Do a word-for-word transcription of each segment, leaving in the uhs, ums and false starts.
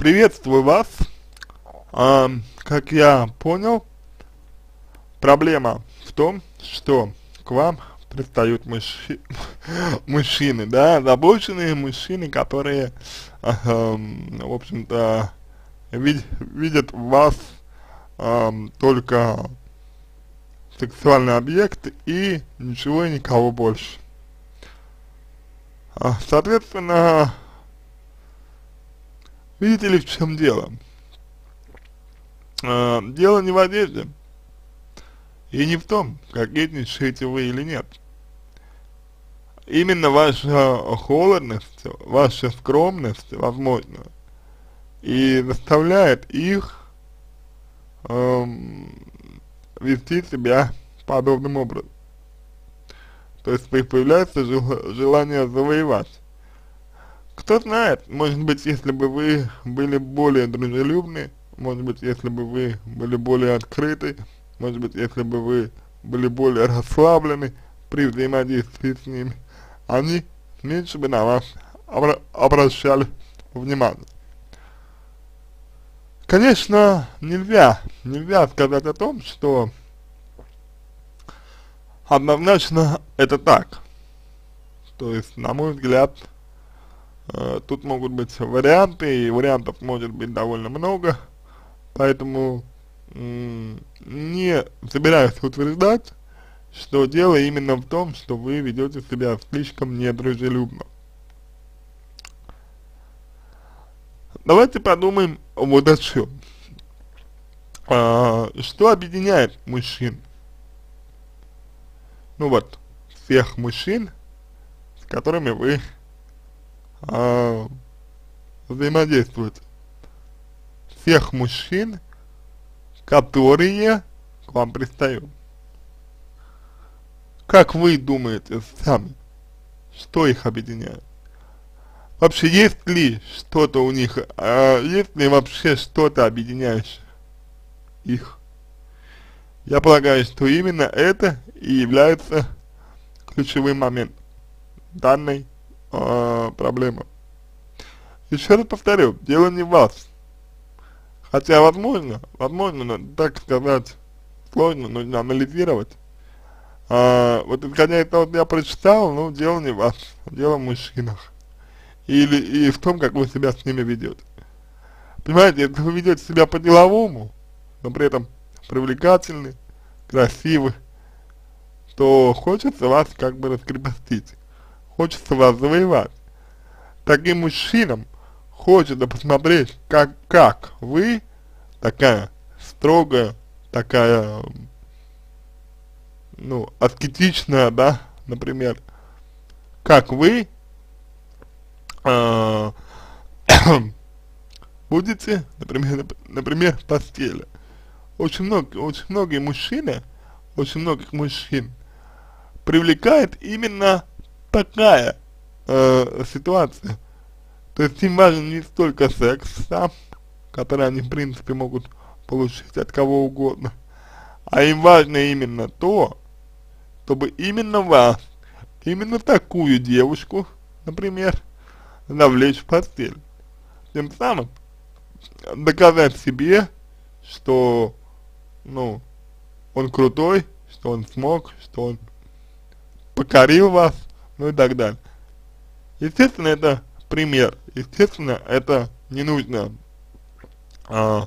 Приветствую вас. А, как я понял, проблема в том, что к вам пристают мужчи мужчины, да, озабоченные мужчины, которые, а, ам, в общем-то, вид видят в вас ам, только сексуальный объект и ничего и никого больше. А, соответственно, видите ли, в чем дело? А, дело не в одежде и не в том, кокетничаете вы или нет. Именно ваша холодность, ваша скромность, возможно, и заставляет их эм, вести себя подобным образом. То есть у них появляется жел желание завоевать. Кто знает, может быть, если бы вы были более дружелюбны, может быть, если бы вы были более открыты, может быть, если бы вы были более расслаблены при взаимодействии с ними, они меньше бы на вас обра обращали внимание. Конечно, нельзя, нельзя сказать о том, что однозначно это так. То есть, на мой взгляд, э, тут могут быть варианты, и вариантов может быть довольно много, поэтому не собираюсь утверждать, что дело именно в том, что вы ведете себя слишком недружелюбно. Давайте подумаем вот о чем. А, что объединяет мужчин? Ну вот, всех мужчин, с которыми вы а, взаимодействуете. Всех мужчин, которые к вам пристают. Как вы думаете сами, что их объединяет? Вообще, есть ли что-то у них, а, есть ли вообще что-то объединяющее их? Я полагаю, что именно это и является ключевым моментом данной э, проблемы. Еще раз повторю, дело не в вас. Хотя, возможно, возможно, но, так сказать, сложно, нужно анализировать. А, вот исходя из того, что я прочитал, ну, дело не в вас, дело в мужчинах. Или и в том, как вы себя с ними ведете. Понимаете, если вы ведете себя по-деловому, но при этом привлекательны, красивы, то хочется вас как бы раскрепостить, хочется вас завоевать. Таким мужчинам хочется посмотреть, как, как вы, такая строгая, такая, ну, аскетичная, да, например, как вы э, будете, например, например, в постели. Очень много, очень многие мужчины, очень многих мужчин привлекает именно такая э, ситуация. То есть им важен не столько секс сам, который они в принципе могут получить от кого угодно, а им важно именно то, чтобы именно вас, именно такую девушку, например, навлечь в постель. Тем самым доказать себе, что, ну, он крутой, что он смог, что он покорил вас, ну и так далее. Естественно, это пример. Естественно, это не нужно, а,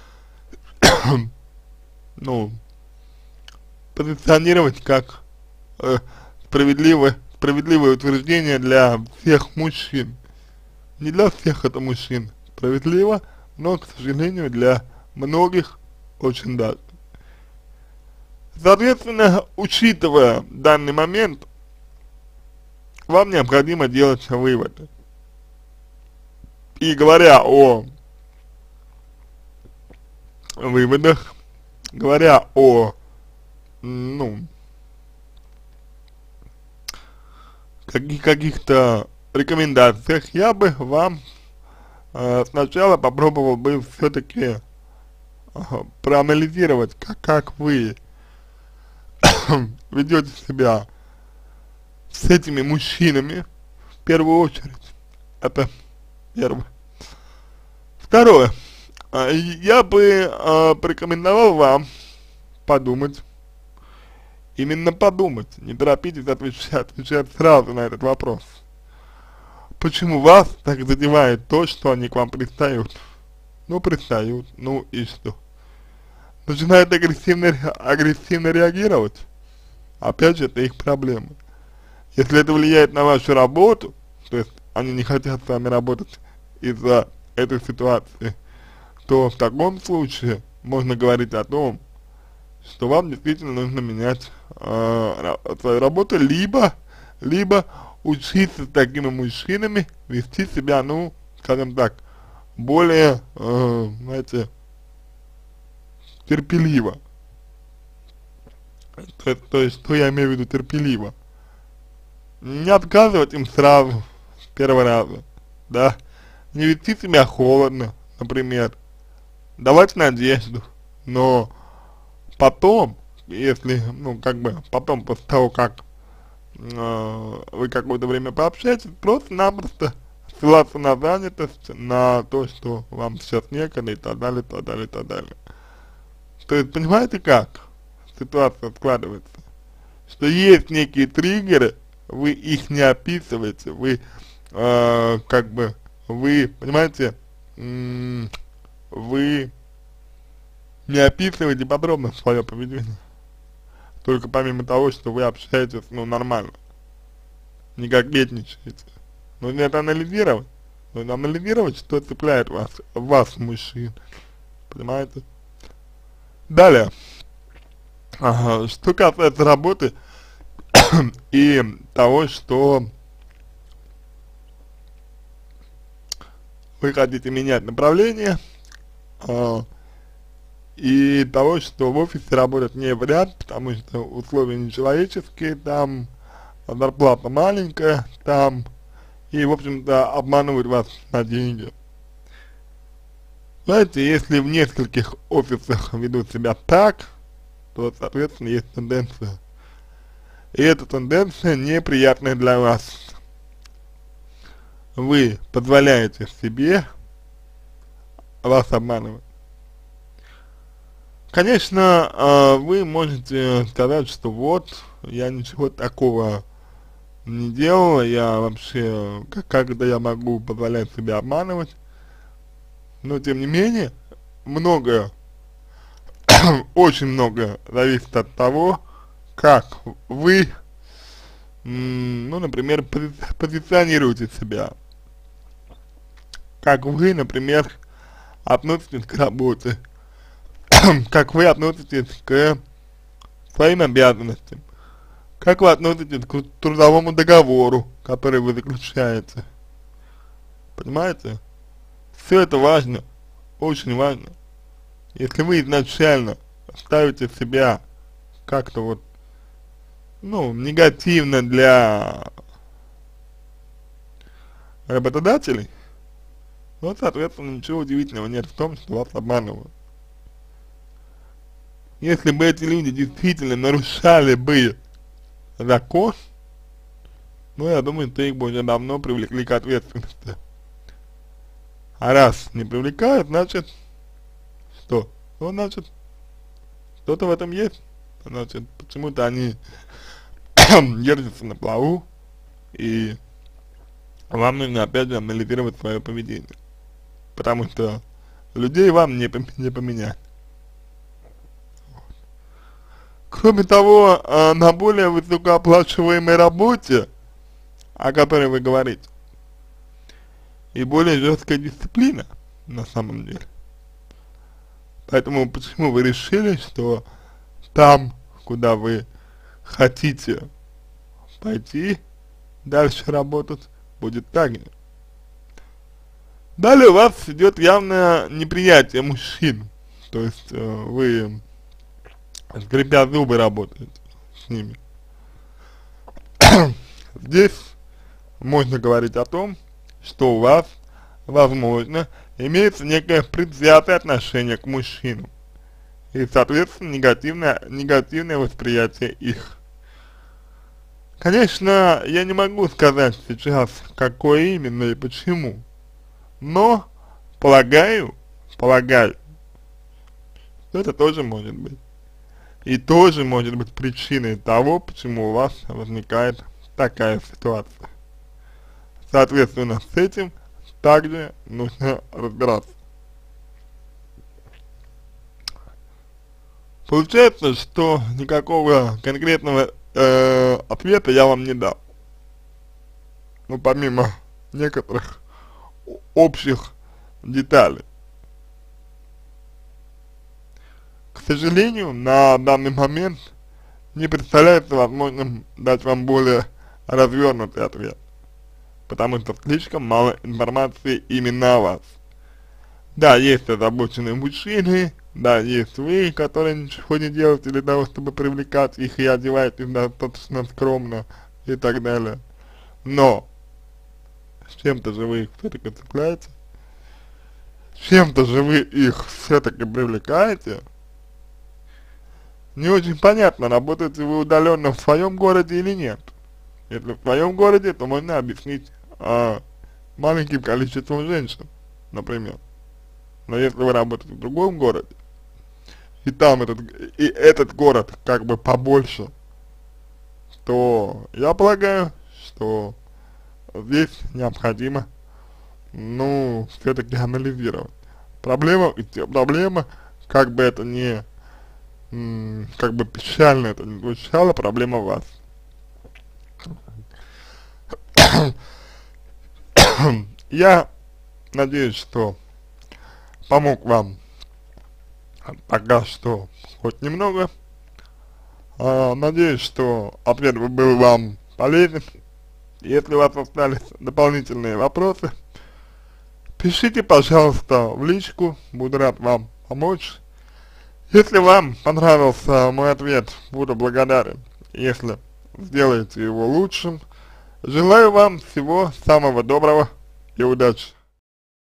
ну, позиционировать как э, справедливое, справедливое утверждение для всех мужчин. Не для всех это мужчин справедливо, но, к сожалению, для многих очень даже. Соответственно, учитывая данный момент, вам необходимо делать выводы. И говоря о выводах, говоря о, ну, каких- каких-то рекомендациях, я бы вам э, сначала попробовал бы все-таки э, проанализировать, как, как вы ведете себя с этими мужчинами в первую очередь. Это первое. Второе. А, Я бы а, порекомендовал вам подумать, именно подумать, не торопитесь отвечать, отвечать сразу на этот вопрос. Почему вас так задевает то, что они к вам пристают? Ну, пристают, ну и что? Начинают агрессивно, ре- агрессивно реагировать? Опять же, это их проблема. Если это влияет на вашу работу, то есть они не хотят с вами работать из-за этой ситуации, то в таком случае можно говорить о том, что вам действительно нужно менять э, ра- свою работу, либо, либо учиться с такими мужчинами вести себя, ну, скажем так, более, э, знаете, терпеливо. То, то есть, что я имею в виду терпеливо? Не отказывать им сразу, с первого раза, да, не вести себя холодно, например, давать надежду, но потом, если, ну, как бы, потом, после того, как э, вы какое-то время пообщаетесь, просто-напросто ссылаться на занятость, на то, что вам сейчас некогда и так далее, и так далее, и так далее. То есть, понимаете, как ситуация складывается? Что есть некие триггеры, вы их не описываете, вы, э, как бы, вы, понимаете, м, вы не описываете подробно свое поведение. Только помимо того, что вы общаетесь, ну, нормально, не кокетничаете. Нужно это анализировать. Нужно анализировать, что цепляет вас, вас, мужчин. Понимаете? Далее. Ага, что касается работы и того, что вы хотите менять направление, а, и того, что в офисе работать не вариант, потому что условия нечеловеческие, там зарплата маленькая, там, и, в общем-то, обманывают вас на деньги. Знаете, если в нескольких офисах ведут себя так, то, соответственно, есть тенденция. И эта тенденция неприятная для вас. Вы позволяете себе вас обманывать. Конечно, э, вы можете сказать, что вот, я ничего такого не делал, я вообще, как, когда я могу позволять себе обманывать, но тем не менее, многое, очень многое зависит от того, как вы, м, ну, например, пози позиционируете себя, как вы, например, относитесь к работе, как вы относитесь к своим обязанностям, как вы относитесь к трудовому договору, который вы заключаете. Понимаете? Все это важно, очень важно. Если вы изначально ставите себя как-то вот, ну, негативно для работодателей, ну, соответственно, ничего удивительного нет в том, что вас обманывают. Если бы эти люди действительно нарушали бы закон, ну, я думаю, что их бы уже давно привлекли к ответственности. А раз не привлекают, значит, что? Ну, значит, что-то в этом есть. Значит, почему-то они держатся на плаву, и вам нужно опять же анализировать свое поведение. Потому что людей вам не, пом- не поменять. Кроме того, э, на более высокооплачиваемой работе, о которой вы говорите, и более жесткая дисциплина на самом деле. Поэтому почему вы решили, что там, куда вы хотите пойти, дальше работать, будет так же? Далее у вас идет явное неприятие мужчин. То есть э, вы, скрипя зубы, работаете с ними. Здесь можно говорить о том, что у вас, возможно, имеется некое предвзятое отношение к мужчинам и, соответственно, негативное, негативное восприятие их. Конечно, я не могу сказать сейчас, какое именно и почему, но полагаю, полагаю, что это тоже может быть. И тоже может быть причиной того, почему у вас возникает такая ситуация. Соответственно, с этим также нужно разбираться. Получается, что никакого конкретного э, ответа я вам не дал. Ну, помимо некоторых общих деталей. К сожалению, на данный момент не представляется возможным дать вам более развернутый ответ, потому что слишком мало информации именно о вас. Да, есть озабоченные мужчины, да, есть вы, которые ничего не делаете для того, чтобы привлекать их и одеваетесь достаточно скромно и так далее. Но с чем-то же вы их все-таки цепляете, с чем-то же вы их все-таки привлекаете. Не очень понятно, работаете вы удаленно в своем городе или нет. Если в своем городе, то можно объяснить а, маленьким количеством женщин, например. Но если вы работаете в другом городе, и там этот, и этот город как бы побольше, то я полагаю, что здесь необходимо, ну, все-таки анализировать. Проблема, проблема, как бы это ни, как бы печально это ни звучало, проблема в вас. Я надеюсь, что помог вам пока что хоть немного. А, надеюсь, что ответ был вам полезен. Если у вас остались дополнительные вопросы, пишите, пожалуйста, в личку, буду рад вам помочь. Если вам понравился мой ответ, буду благодарен, если сделаете его лучшим. Желаю вам всего самого доброго и удачи.